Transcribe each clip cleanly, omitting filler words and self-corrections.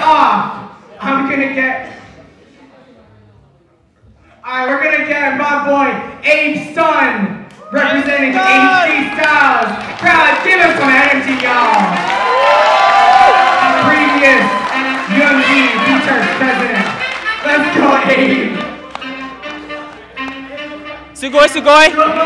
off, I'm gonna get. Alright, we're gonna get my boy Abestun representing Stylez. Crowd, give him some energy, y'all. Previous Young G Features president. Let's go, Abe. Sugoi, sugoi.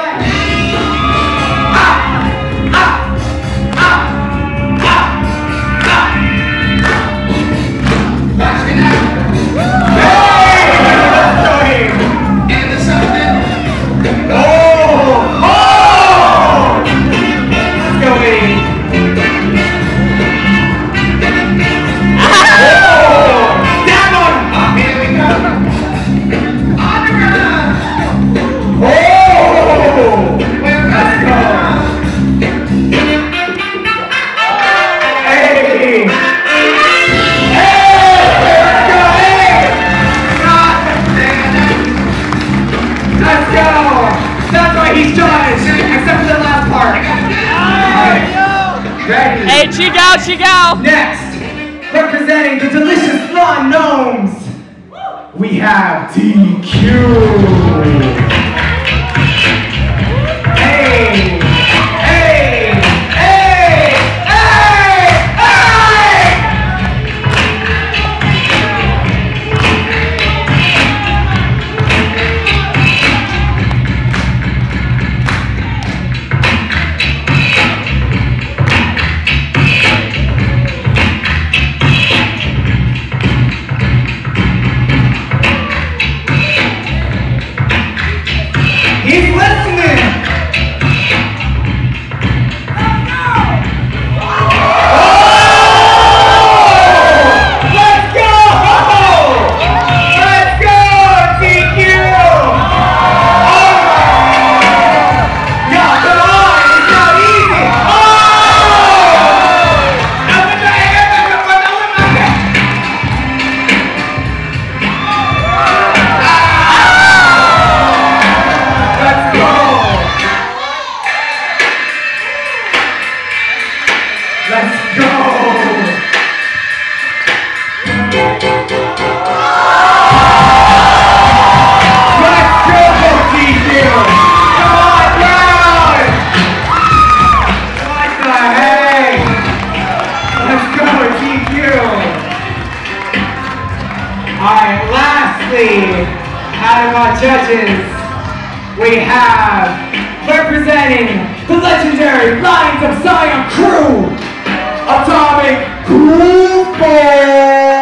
Hey, cheek out, cheek out! Next, representing the delicious blonde gnomes, we have DQ. Hey! Judges, we have representing the legendary Lions of Zion crew, Atomic Goofball.